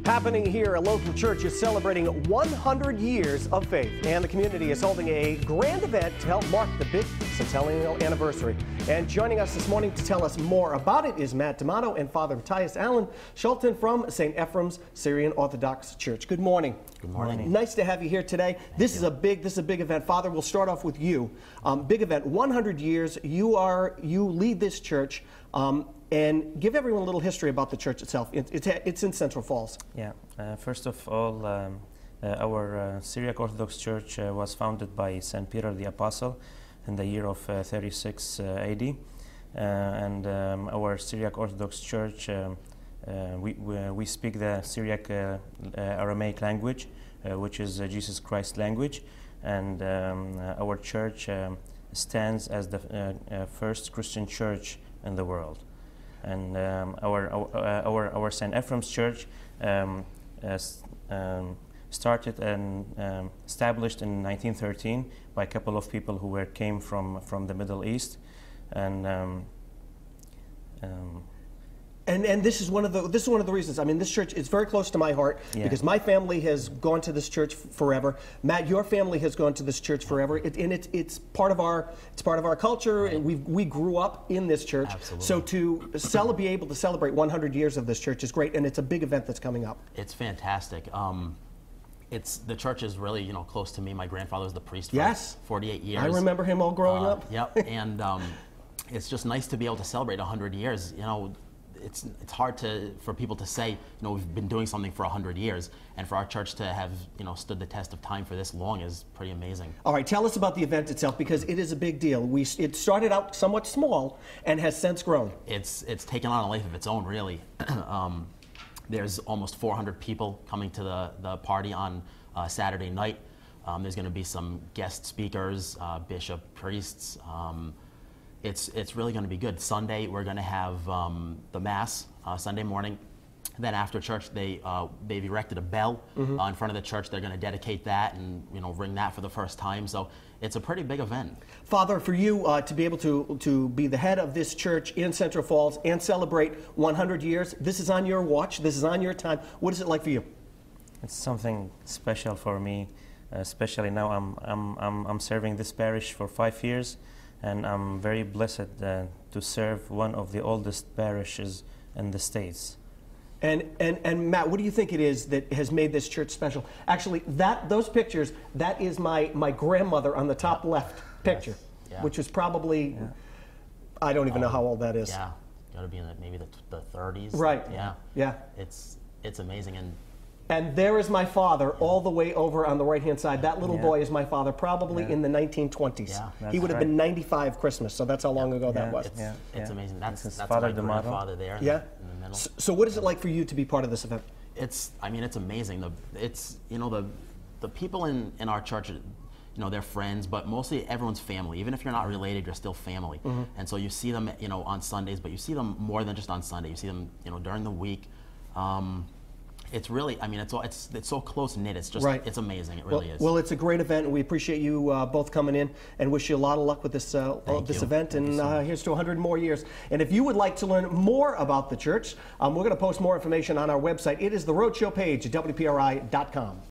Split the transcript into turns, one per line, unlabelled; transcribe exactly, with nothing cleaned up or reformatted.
Happening here, a local church is celebrating one hundred years of faith, and the community is holding a grand event to help mark the big centennial anniversary. And joining us this morning to tell us more about it is Matt D'Amato and Father Matthias Allen Schulten from Saint Ephraim's Syrian Orthodox Church. Good morning.
Good morning.
Nice to have you here today.
Thank
this
you.
is a big this is a big event. Father, we'll start off with you. Um, big event, one hundred years. You are you lead this church. Um, And give everyone a little history about the church itself. It, it's, it's in Central Falls.
Yeah. Uh, first of all, um, uh, our uh, Syriac Orthodox Church uh, was founded by Saint Peter the Apostle in the year of uh, thirty-six uh, A D. Uh, and um, our Syriac Orthodox Church, um, uh, we, we, we speak the Syriac uh, uh, Aramaic language, uh, which is uh, Jesus Christ language. And um, uh, our church um, stands as the uh, uh, first Christian church in the world. And um, our our, uh, our our Saint Ephraim's Church um, uh, um, started and um, established in nineteen thirteen by a couple of people who were came from from the Middle East, and um, um,
And and this is one of the this is one of the reasons. I mean, this church is very close to my heart
Yeah.
because my family has gone to this church f- forever. Matt, your family has gone to this church forever, it, and it's it's part of our it's part of our culture, and we we grew up in this church.
Absolutely.
So to cel- be able to celebrate one hundred years of this church is great, and it's a big event that's coming up.
It's fantastic. Um, it's the church is really you know close to me. My grandfather was the priest for
Yes.
forty-eight years.
I remember him all growing
Uh,
up.
Yep, and um, it's just nice to be able to celebrate one hundred years. You know, it's it's hard to for people to say you know we've been doing something for one hundred years, and for our church to have you know stood the test of time for this long is pretty amazing.
All right, tell us about the event itself because it is a big deal. We it started out somewhat small and has since grown.
It's it's taken on a life of its own, really. um, there's almost four hundred people coming to the, the party on uh, Saturday night. Um, there's going to be some guest speakers, uh, bishop, priests. Um, it's it's really going to be good. Sunday we're going to have um, the mass uh, Sunday morning. Then after church, they uh, they've erected a bell
Mm-hmm.
uh, in front of the church. They're going to dedicate that and you know ring that for the first time. So it's a pretty big event.
Father, for you uh, to be able to, to be the head of this church in Central Falls and celebrate one hundred years, this is on your watch, this is on your time. What is it like for you?
it's something special for me, especially now I'm I'm I'm, I'm serving this parish for five years. And I'm very blessed uh, to serve one of the oldest parishes in the States.
And, and and Matt, what do you think it is that has made this church special? Actually, that those pictures, that is my, my grandmother on the top left picture,
Yeah.
which is probably,
Yeah.
I don't even know how old that is.
Yeah, got to be in the, maybe the, the thirties.
Right.
Yeah.
Yeah.
It's it's amazing, and
And there is my father all the way over on the right-hand side. That little
Yeah.
boy is my father, probably
Yeah.
in the nineteen twenties.
Yeah.
He
That's
would have been
right.
ninety-five Christmas, so that's how long ago that
Yeah.
was.
it's
Yeah,
it's
yeah.
amazing. That's
This is
that's
Father
my
D'Amato.
grandfather there. In
Yeah?
the, in the middle.
So, so what is it like for you to be part of this event?
It's I mean it's amazing. The it's you know the the people in in our church. You know, they're friends, but mostly everyone's family. Even if you're not related, you're still family.
Mm-hmm.
And so you see them, you know, on Sundays, but you see them more than just on Sunday. You see them, you know, during the week. Um, it's really, I mean, it's all, it's it's so close knit. It's just,
Right.
it's amazing. It
Well,
really is.
well, it's a great event, and we appreciate you uh, both coming in and wish you a lot of luck with this uh,
Thank
this
you.
event.
Thank
and
you so
uh,
much.
here's to one hundred more years. And if you would like to learn more about the church, um, we're going to post more information on our website. It is the Rhode Show page at W P R I dot com.